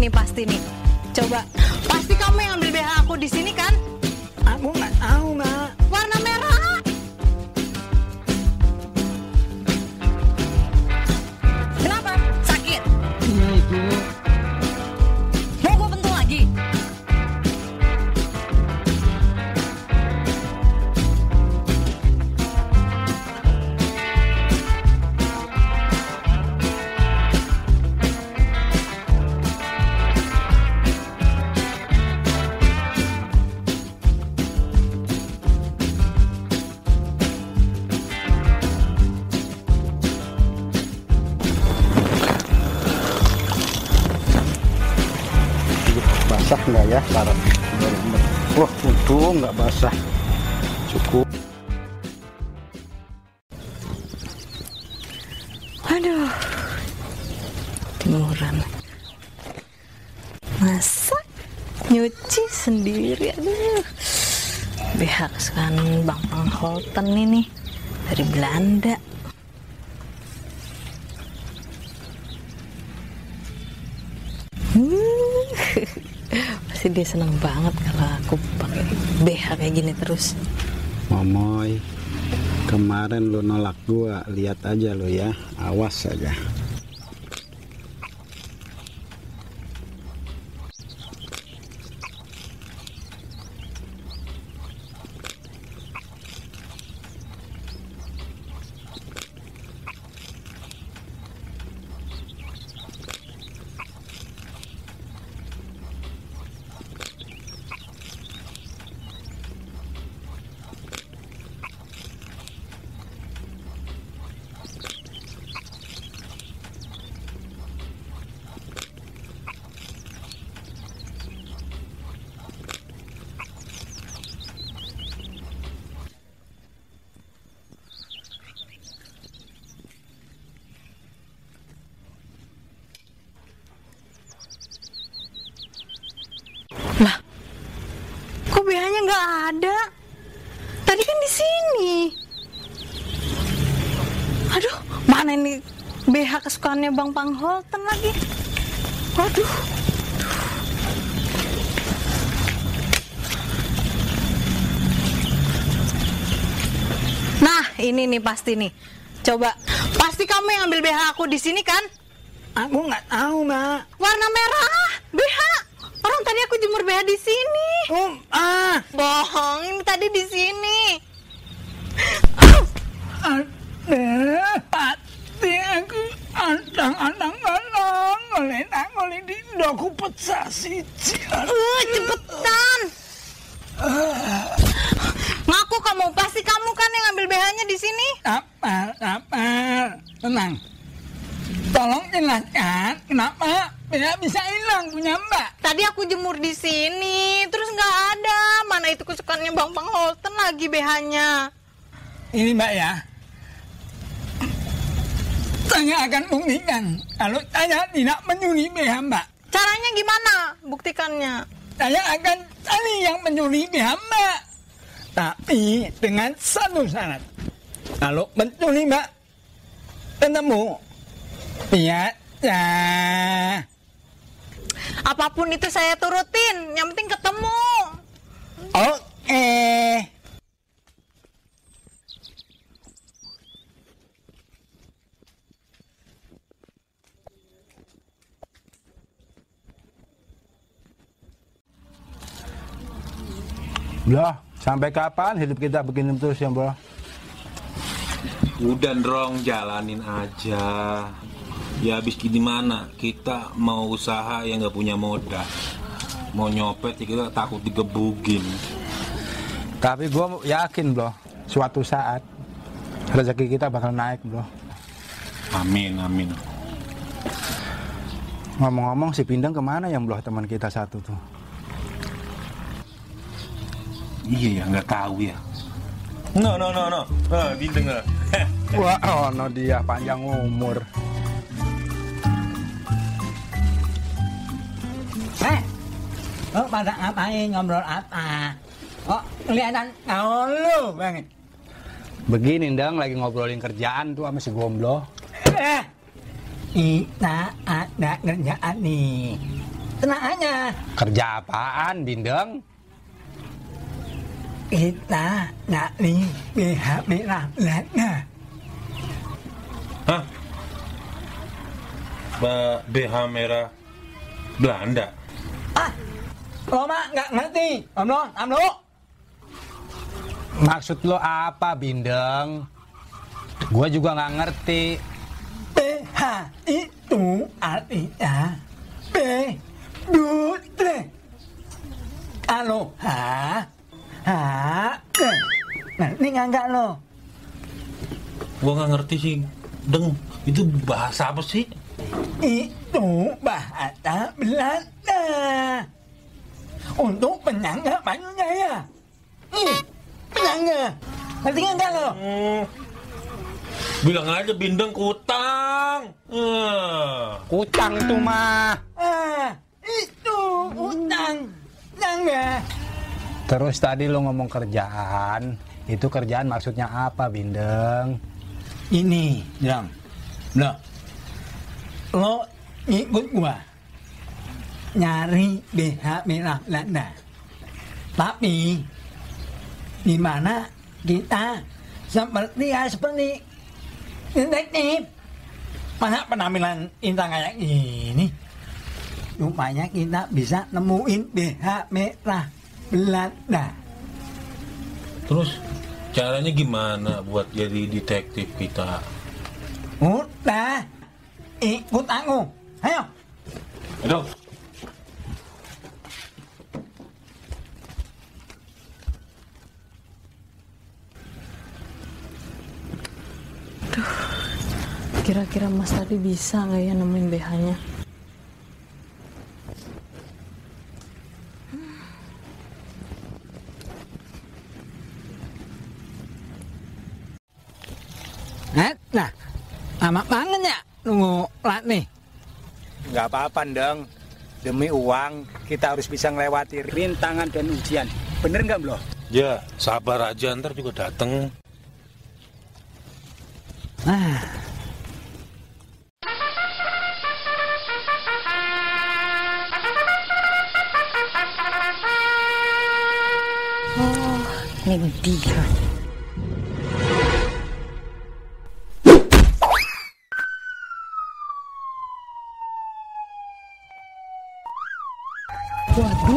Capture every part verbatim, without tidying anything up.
nih pasti nih. Coba, pasti kamu yang ambil B H aku di sini kan? Aku nggak tahu, Mak. Warna merah. Kenapa? Sakit? Iya itu. Mau gue bentuk lagi? Basah nggak ya? Taruh. Wah, untung nggak basah. Cukup. Aduh, timuran. Masa nyuci sendiri, aduh. B H kesukaan Bang Pangholten ini dari Belanda. Hmm. Pasti dia seneng banget kalau aku pakai B H kayak gini terus. Momoy, kemarin lo nolak gua, lihat aja lo ya, awas saja. Lah, kok B H-nya nggak ada? Tadi kan di sini. Aduh, mana ini B H kesukaannya Bang Pangholten lagi? Waduh. Nah, ini nih pasti nih. Coba, pasti kamu yang ambil B H aku di sini kan? Aku nggak tahu, Mak. Warna merah, B H. Orang tadi aku jemur B H di sini. Oh, ah. Bohong, ini tadi di sini. Aduh, pati aku antang-antang ngolong, ngoleh ngoleh di doku pecah siji. Uh, cepetan. Ngaku kamu, pasti kamu kan yang ambil B H-nya di sini. Apa, apa, tenang. Tolong jelaskan kenapa B H bisa hilang punya Mbak. Tadi aku jemur di sini, terus nggak ada. Mana itu kesukaannya Bang Pangholten lagi B H-nya. Ini Mbak ya, saya akan buktikan kalau saya tidak mencuri B H Mbak. Caranya gimana buktikannya? Saya akan cari yang mencuri B H Mbak, tapi dengan satu syarat. Kalau mencuri Mbak ketemu, lihat ya. Apapun itu saya turutin, yang penting ketemu. Oke. Bro, sampai kapan hidup kita begini terus ya, Bro? Udah Ndrong, jalanin aja. Ya habis gimana? Kita mau usaha yang nggak punya modal. Mau nyopet ya kita takut digebugin. Tapi gue yakin, Bro, suatu saat rezeki kita bakal naik, Bro. Amin, amin. Ngomong-ngomong si Pindang kemana ya, Bro, teman kita satu tuh? Iya ya, nggak tahu ya. No, no, no, no. Ah, Bintang nggak? Wah, oh no, dia panjang umur. Eh, lo pada ngapain, ngobrol apa? Oh, kelihatan ngawlu banget. Begini, Ndang, lagi ngobrolin kerjaan tuh sama si Gomblo. Eh, kita ada kerjaan nih. tenang aja. Kerja apaan, Bindeng? Kita nyari B H merah Belanda. Hah? Ba- B H merah Belanda? Ah, lo mah nggak ngerti, Om Lo, Om Lo. Maksud lo apa, Bindeng? Gua juga nggak ngerti. B H itu artinya B Butre. Kalau H H ke. Ngerti nggak lo? Gua nggak ngerti sih, Deng. Itu bahasa apa sih? Itu bahasa Belanda untuk penyangga Banyujaya. Ih, penyangga. Ngerti nggak lo? Hmm. Bilang aja Bindeng kutang. Eh. Utang itu mah. Ah, itu utang. Penyangga. Terus tadi lo ngomong kerjaan. Itu kerjaan maksudnya apa, Bindeng? Ini, Dong. Lo, lo ikut gua nyari B H merah Belanda. Tapi di mana kita seperti ya seperti detektif. Mana penampilan Intan kayak gini? Rupanya kita bisa nemuin B H merah Belanda. Terus caranya gimana buat jadi detektif kita? Udah, ikut aku. Ayo. Aduh. Kira-kira Mas tadi bisa nggak ya nemuin B H-nya? Nah, lama banget ya nunggu plat nih. Nggak apa-apa, Deng. Demi uang, kita harus bisa melewati rintangan dan ujian. Bener nggak, Blo? Ya, sabar aja, ntar juga dateng. Nah, Oh, ini dia. Waduh.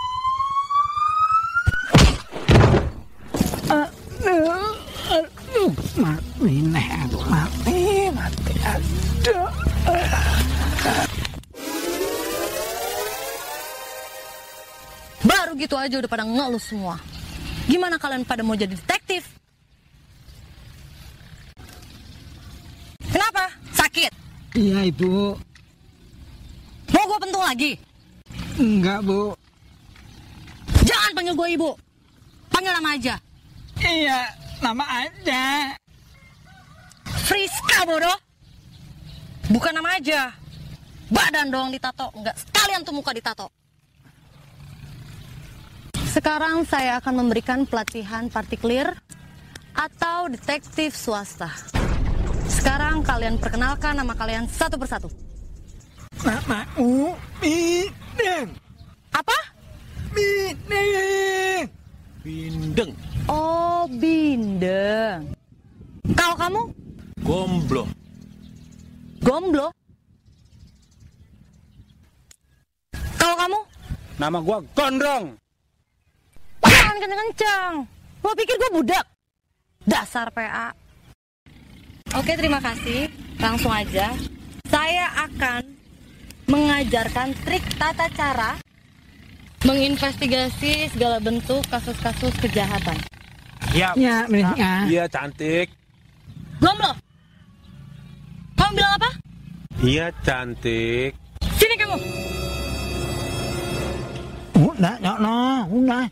aduh, aduh, mati nih aku, mati, mati, aduh. Baru gitu aja udah pada ngeluh semua. Gimana kalian pada mau jadi detektif? Kenapa? Sakit? Iya, Ibu. Mau gue pentung lagi? Enggak, Bu. Jangan panggil gue ibu. Panggil nama aja. Iya, nama aja. Friska, bodoh. Bukan nama aja. Badan doang ditato. Enggak sekalian tuh muka ditato. Sekarang saya akan memberikan pelatihan partikelir atau detektif swasta. Sekarang kalian perkenalkan nama kalian satu persatu. Namaku Bindeng. Apa? Bindeng. Bindeng. Oh, Bindeng. Kalau kamu? Gomblo. Gomblo. Kalau kamu? Nama gua Gondrong. Jangan kenceng-kenceng. Lo pikir gue budak? Dasar P A. Oke, terima kasih. Langsung aja. Saya akan mengajarkan trik tata cara menginvestigasi segala bentuk kasus-kasus kejahatan. Iya. Ya, Friska. Iya, cantik. Belum lo? Kamu bilang apa? Iya, cantik. Sini kamu. Udah, Nyokno, udah.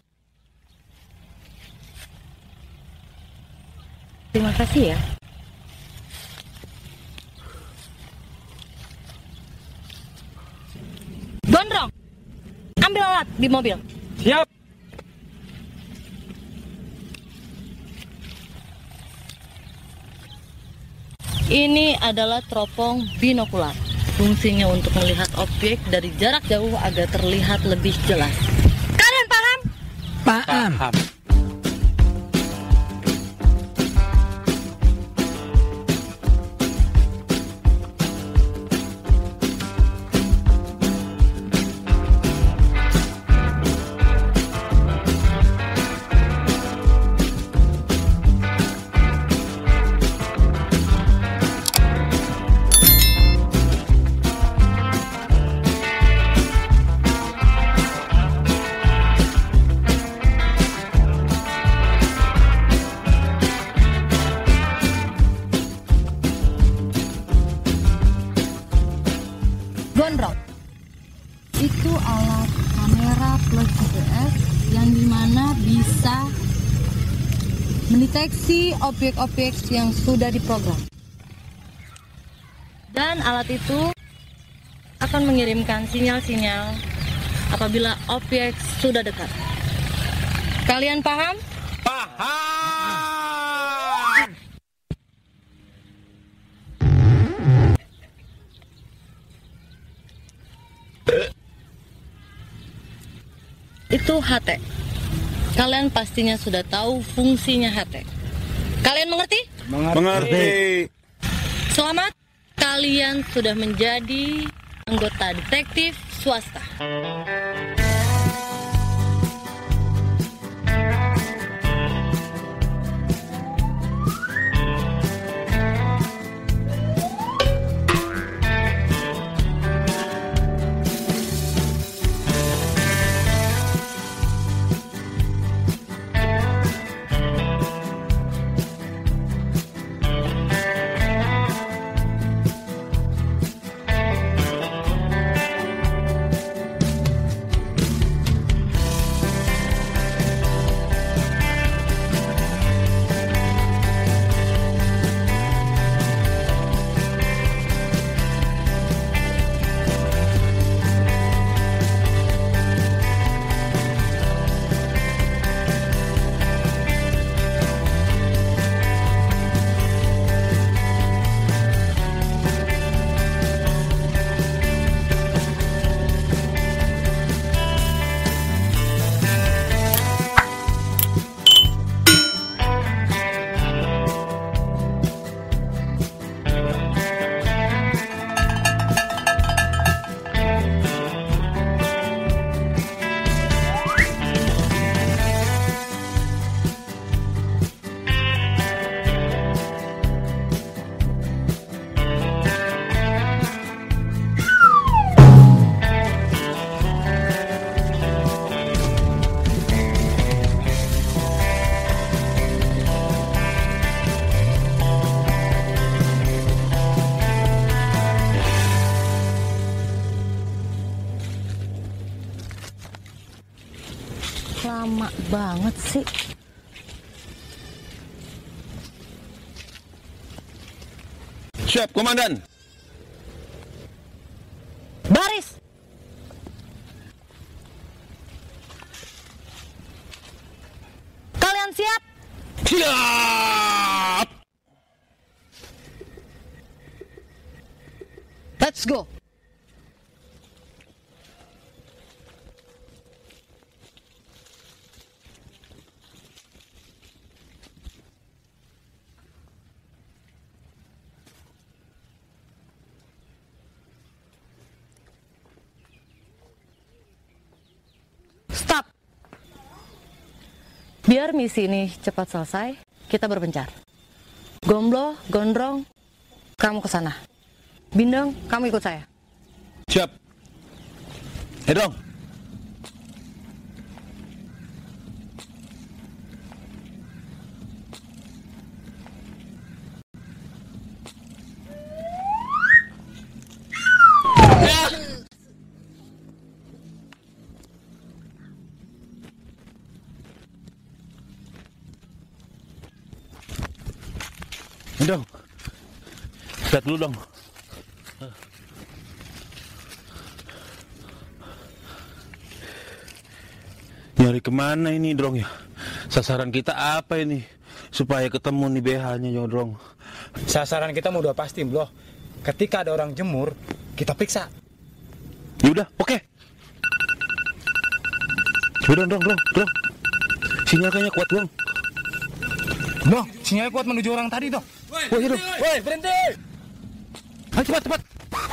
Terima kasih ya. Gondrong, ambil alat di mobil. Siap. Ini adalah teropong binokular. Fungsinya untuk melihat objek dari jarak jauh agar terlihat lebih jelas. Kalian paham? Paham. Paham. Gondrong itu alat kamera plus G P S yang dimana bisa mendeteksi objek-objek yang sudah diprogram, dan alat itu akan mengirimkan sinyal-sinyal apabila objek sudah dekat. Kalian paham? Paham. Itu H T. Kalian pastinya sudah tahu fungsinya H T. Kalian mengerti? Mengerti. Selamat, kalian sudah menjadi anggota detektif swasta. Lama banget sih. Siap, Komandan. Baris. Kalian siap? Siap. Let's go. Stop. Biar misi ini cepat selesai, kita berpencar. Gomblo, Gondrong, kamu ke sana. Bindeng, kamu ikut saya. Siap. Hedong. Dong, lihat dulu dong. Nyari kemana ini Drong ya? Sasaran kita apa ini? Supaya ketemu nih B H-nya ya Drong. Sasaran kita udah pasti, Bro. Ketika ada orang jemur, kita periksa. Yaudah, oke. Yaudah, dong, dong, dong. Sinyal kayaknya kuat, dong. Noh, sinyalnya kuat menuju orang tadi, toh. Woi, yaudah. Woi, berhenti! Ayo, cepat, cepat.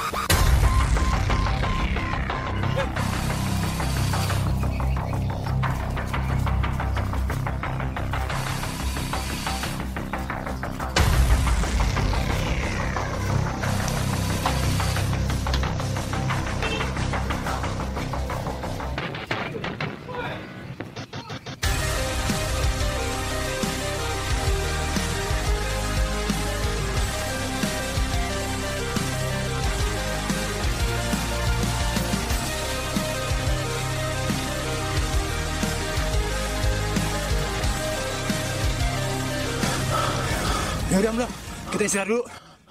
Ya udah, Mbak. Kita istirahat dulu.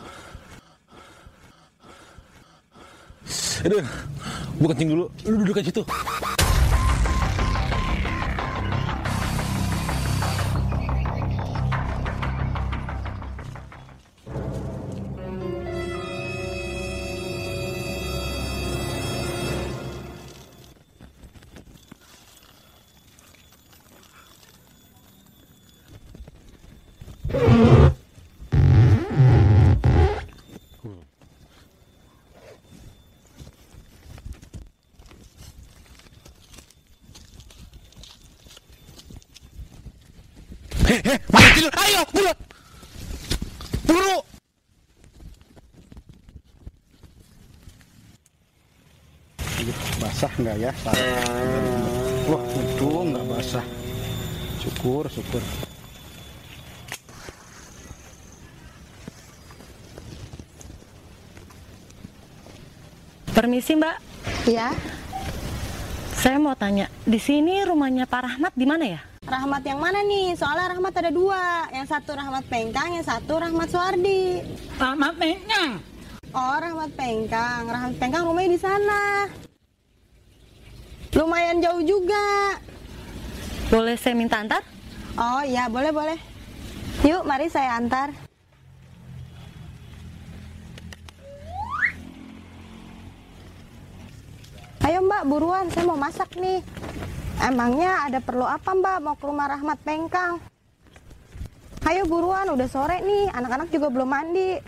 Aduh, gua kencing dulu. Lu duduk aja situ. Hei, hei, mana tidur? Ayo, buru! Buru! Basah nggak ya? Wah, untung nggak basah. Syukur, syukur. Permisi, Mbak. Iya, Saya mau tanya, di sini rumahnya Pak Rahmat di mana ya? Rahmat yang mana nih? Soalnya Rahmat ada dua. Yang satu Rahmat Pengkang, yang satu Rahmat Suwardi. Rahmat Pengkang. Oh, Rahmat Pengkang. Rahmat Pengkang rumahnya di sana. Lumayan jauh juga. Boleh saya minta antar? Oh iya, boleh boleh. Yuk, mari saya antar. Ayo Mbak, buruan, saya mau masak nih. Emangnya ada perlu apa Mbak mau ke rumah Rahmat Pengkang? Ayo buruan, udah sore nih, anak-anak juga belum mandi.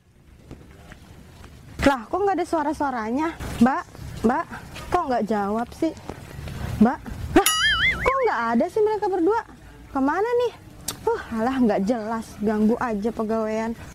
Lah, kok nggak ada suara-suaranya? Mbak, Mbak, kok nggak jawab sih? Mbak, lah, kok nggak ada sih mereka berdua? Kemana nih? Uh, alah nggak jelas, ganggu aja pegawaian.